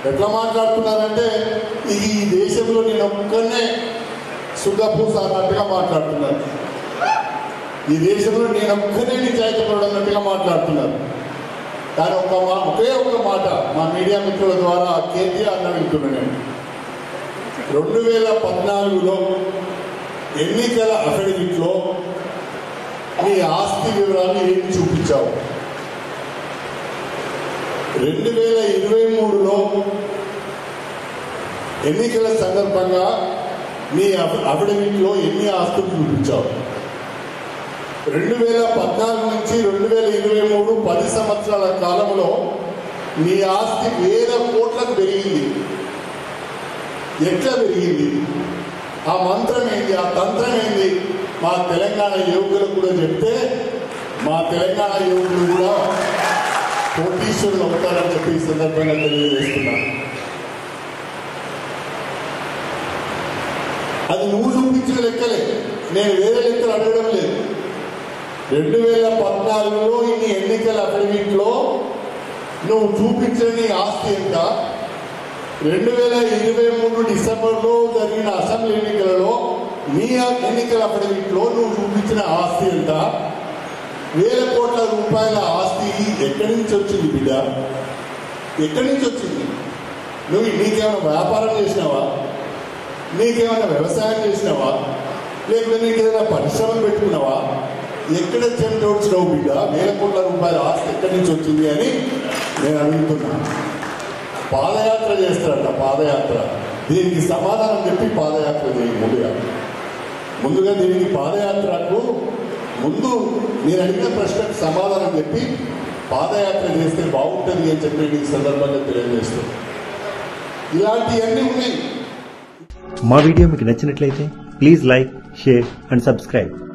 ఎట్లా మాట్లాడుతున్నారంటే ఈ దేశంలో నేను ఒక్కనే సుగపూస అన్నట్టుగా మాట్లాడుతున్నారు. ఈ దేశంలో నేను ఒక్కనే నిజాయితీపరుడు అన్నట్టుగా మాట్లాడుతున్నారు. కానీ ఒకే ఒక్క మాట మా మీడియా మిత్రుల ద్వారా కేటీఆర్ అడుగుతున్నాను నేను. 2014లో ఎన్నికల అఫిడవిట్లో నీ ఆస్తి వివరాలు ఏమి చూపించావు? 2023లో ఎన్నికల సందర్భంగా నీ అఫిడవిట్లో ఎన్ని ఆస్తులు చూపించావు? 2014 నుంచి 2023 10 సంవత్సరాల కాలంలో నీ ఆస్తి వేల కోట్లకు పెరిగింది. ఎట్లా పెరిగింది? ఆ మంత్రం ఏంది? ఆ తంత్రం ఏంది? మా తెలంగాణ యువకులకు కూడా చెప్తే మా తెలంగాణ యువకులు కూడా కోటీశ్వరులు అవుతారని చెప్పి ఈ సందర్భంగా తెలియజేస్తున్నాను. అది నువ్వు చూపించిన లెక్కలే, నేను వేరే లెక్కలు అడగడం లేదు. 2014లో ఇన్ని ఎన్నికల అఫిడవిట్లో నువ్వు చూపించిన నీ ఆస్తి ఎంత? 2023 డిసెంబర్లో జరిగిన అసెంబ్లీ ఎన్నికలలో నీ ఎన్నికల అఫిడవిట్లో నువ్వు చూపించిన ఆస్తి ఎంత? వేల కోట్ల రూపాయల ఆస్తి ఎక్కడి నుంచి వచ్చింది బిడ్డ? ఎక్కడి నుంచి వచ్చింది? నీకేమైనా వ్యాపారం చేసినావా? నీకేమైనా వ్యవసాయం చేసినావా? లేకపోతే నీకేమైనా పరిశ్రమలు పెట్టుకున్నావా? ఎక్కడ చెందొచ్చినావు బిడ్డ? వేల కోట్ల రూపాయల ఆస్తి ఎక్కడి నుంచి వచ్చింది అని నేను అడుగుతున్నాను. పాదయాత్ర చేస్తారట, పాదయాత్ర. దీనికి సమాధానం చెప్పి పాదయాత్ర చేయ ముందుగా దీనికి పాదయాత్రకు ముందు నేను అడిగిన ప్రశ్నకు సమాధానం చెప్పి పాదయాత్ర చేస్తే బాగుంటుంది అని చెప్పి ఈ సందర్భంగా తెలియజేస్తాను. ఇలాంటివన్నీ ఉన్నాయి. మా వీడియో మీకు నచ్చినట్లయితే please like, share and subscribe.